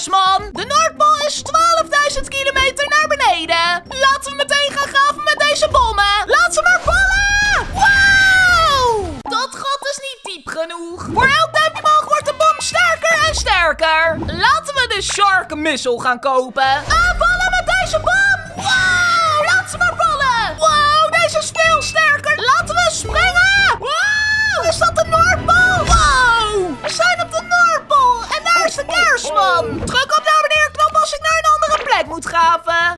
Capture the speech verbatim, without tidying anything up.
succes, man! De Noordpool is twaalfduizend kilometer naar beneden. Laten we meteen gaan graven met deze bommen. Laat ze maar vallen! Wow! Dat gat is niet diep genoeg. Voor elk duimpje omhoog wordt de bom sterker en sterker. Laten we de Shark Missile gaan kopen. Aanvallen met deze bom!